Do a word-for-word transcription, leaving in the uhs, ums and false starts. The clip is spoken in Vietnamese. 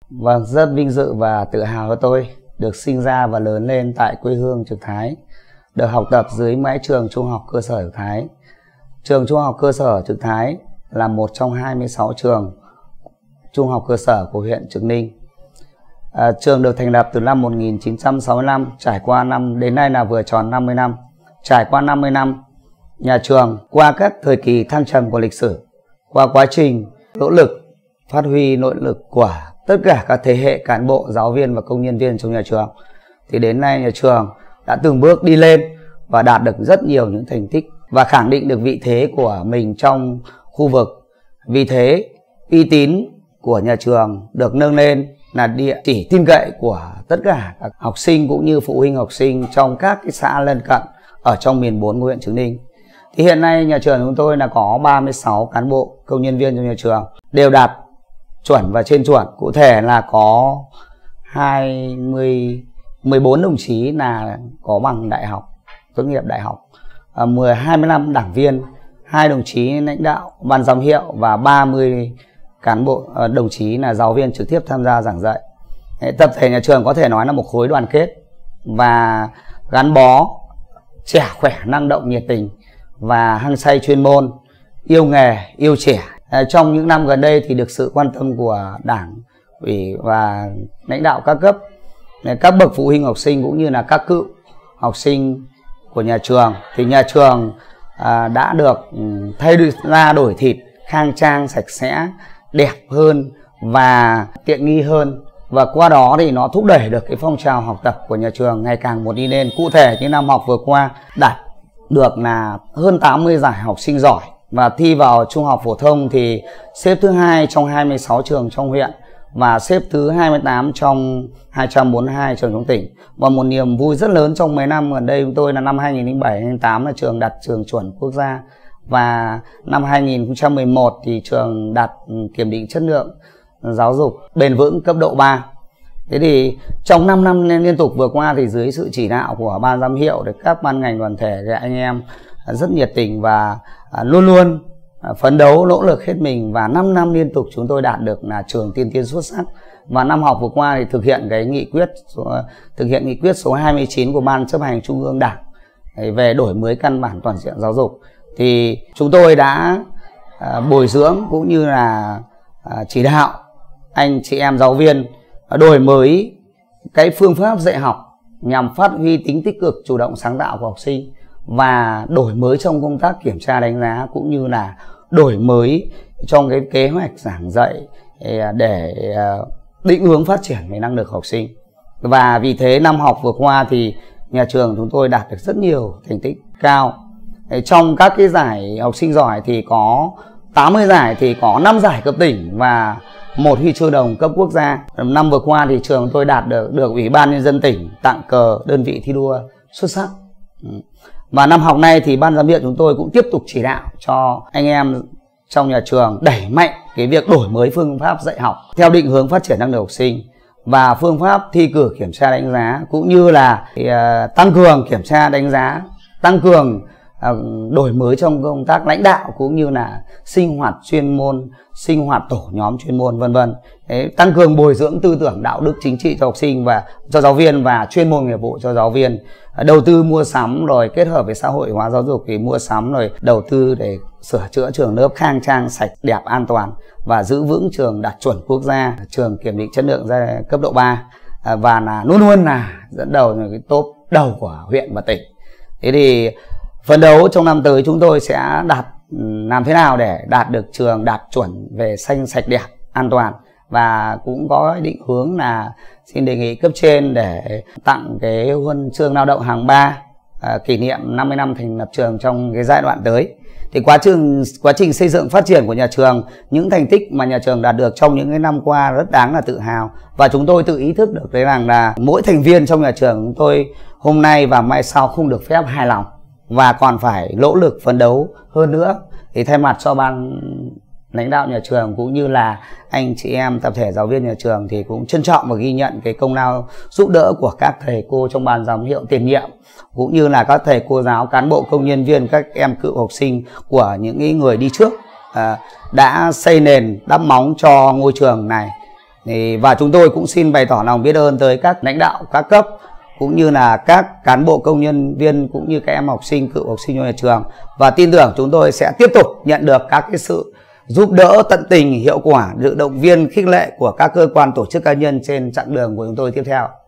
Vâng, rất vinh dự và tự hào cho tôi được sinh ra và lớn lên tại quê hương Trực Thái, được học tập dưới mái trường Trung học cơ sở Trực Thái. Trường Trung học cơ sở Trực Thái là một trong hai mươi sáu trường trung học cơ sở của huyện Trực Ninh. À, trường được thành lập từ năm một nghìn chín trăm sáu mươi lăm, trải qua năm đến nay là vừa tròn năm mươi năm. Trải qua năm mươi năm, nhà trường qua các thời kỳ thăng trầm của lịch sử, qua quá trình nỗ lực phát huy nội lực của tất cả các thế hệ cán bộ, giáo viên và công nhân viên trong nhà trường, thì đến nay nhà trường đã từng bước đi lên và đạt được rất nhiều những thành tích và khẳng định được vị thế của mình trong khu vực. Vì thế, uy tín của nhà trường được nâng lên là địa chỉ tin cậy của tất cả các học sinh cũng như phụ huynh học sinh trong các cái xã lân cận ở trong miền bốn của huyện Trực Ninh. Thì hiện nay nhà trường chúng tôi là có ba mươi sáu cán bộ công nhân viên trong nhà trường đều đạt chuẩn và trên chuẩn. Cụ thể là có hai mươi, mười bốn đồng chí là có bằng đại học, tốt nghiệp đại học, hai mươi lăm đảng viên, hai đồng chí lãnh đạo ban giám hiệu và ba mươi cán bộ đồng chí là giáo viên trực tiếp tham gia giảng dạy. Tập thể nhà trường có thể nói là một khối đoàn kết và gắn bó, trẻ khỏe, năng động, nhiệt tình và hăng say chuyên môn, yêu nghề, yêu trẻ. Trong những năm gần đây thì được sự quan tâm của Đảng ủy và lãnh đạo các cấp, các bậc phụ huynh học sinh cũng như là các cựu học sinh của nhà trường, thì nhà trường đã được thay ra đổi thịt, khang trang, sạch sẽ, đẹp hơn và tiện nghi hơn. Và qua đó thì nó thúc đẩy được cái phong trào học tập của nhà trường ngày càng một đi lên. Cụ thể như năm học vừa qua đạt được là hơn tám mươi giải học sinh giỏi và thi vào trung học phổ thông thì xếp thứ hai trong hai mươi sáu trường trong huyện và xếp thứ hai mươi tám trong hai trăm bốn mươi hai trường trong tỉnh. Và một niềm vui rất lớn trong mấy năm gần đây chúng tôi là năm hai nghìn không trăm lẻ bảy hai nghìn không trăm lẻ tám là trường đạt trường chuẩn quốc gia, và năm hai nghìn không trăm mười một thì trường đạt kiểm định chất lượng giáo dục bền vững cấp độ ba. Thế thì trong năm năm liên tục vừa qua thì dưới sự chỉ đạo của ban giám hiệu, để các ban ngành đoàn thể, các anh em rất nhiệt tình và luôn luôn phấn đấu nỗ lực hết mình, và năm năm liên tục chúng tôi đạt được là trường tiên tiến xuất sắc. Và năm học vừa qua thì thực hiện cái nghị quyết thực hiện nghị quyết số hai mươi chín của Ban chấp hành Trung ương Đảng về đổi mới căn bản toàn diện giáo dục, thì chúng tôi đã bồi dưỡng cũng như là chỉ đạo anh chị em giáo viên đổi mới cái phương pháp dạy học nhằm phát huy tính tích cực, chủ động, sáng tạo của học sinh, và đổi mới trong công tác kiểm tra đánh giá cũng như là đổi mới trong cái kế hoạch giảng dạy để định hướng phát triển về năng lực học sinh. Và vì thế năm học vừa qua thì nhà trường chúng tôi đạt được rất nhiều thành tích cao. Trong các cái giải học sinh giỏi thì có tám mươi giải, thì có năm giải cấp tỉnh và một huy chương đồng cấp quốc gia. Năm vừa qua thì trường tôi đạt được được Ủy ban Nhân dân tỉnh tặng cờ đơn vị thi đua xuất sắc. Và năm học này thì ban giám hiệu chúng tôi cũng tiếp tục chỉ đạo cho anh em trong nhà trường đẩy mạnh cái việc đổi mới phương pháp dạy học theo định hướng phát triển năng lực học sinh và phương pháp thi cử kiểm tra đánh giá, cũng như là uh, tăng cường kiểm tra đánh giá, tăng cường uh, đổi mới trong công tác lãnh đạo cũng như là sinh hoạt chuyên môn, sinh hoạt tổ nhóm chuyên môn, vân vân. Tăng cường bồi dưỡng tư tưởng đạo đức chính trị cho học sinh và cho giáo viên, và chuyên môn nghiệp vụ cho giáo viên. Đầu tư mua sắm rồi kết hợp với xã hội hóa giáo dục thì mua sắm rồi đầu tư để sửa chữa trường lớp khang trang, sạch đẹp, an toàn và giữ vững trường đạt chuẩn quốc gia, trường kiểm định chất lượng ra cấp độ ba, và là luôn luôn là dẫn đầu cái top đầu của huyện và tỉnh. Thế thì phấn đấu trong năm tới chúng tôi sẽ đạt làm thế nào để đạt được trường đạt chuẩn về xanh, sạch, đẹp, an toàn, và cũng có định hướng là xin đề nghị cấp trên để tặng cái huân chương lao động hạng ba à, kỷ niệm năm mươi năm thành lập trường trong cái giai đoạn tới. Thì quá trình quá trình xây dựng phát triển của nhà trường, những thành tích mà nhà trường đạt được trong những cái năm qua rất đáng là tự hào, và chúng tôi tự ý thức được đấy rằng là mỗi thành viên trong nhà trường chúng tôi hôm nay và mai sau không được phép hài lòng và còn phải nỗ lực phấn đấu hơn nữa. Thì thay mặt cho ban lãnh đạo nhà trường cũng như là anh chị em tập thể giáo viên nhà trường thì cũng trân trọng và ghi nhận cái công lao giúp đỡ của các thầy cô trong ban giám hiệu tiền nhiệm, cũng như là các thầy cô giáo, cán bộ, công nhân viên, các em cựu học sinh của những người đi trước à, đã xây nền đắp móng cho ngôi trường này Thì, và chúng tôi cũng xin bày tỏ lòng biết ơn tới các lãnh đạo các cấp cũng như là các cán bộ công nhân viên cũng như các em học sinh, cựu học sinh trong nhà trường, và tin tưởng chúng tôi sẽ tiếp tục nhận được các cái sự giúp đỡ tận tình, hiệu quả, sự động viên khích lệ của các cơ quan tổ chức cá nhân trên chặng đường của chúng tôi tiếp theo.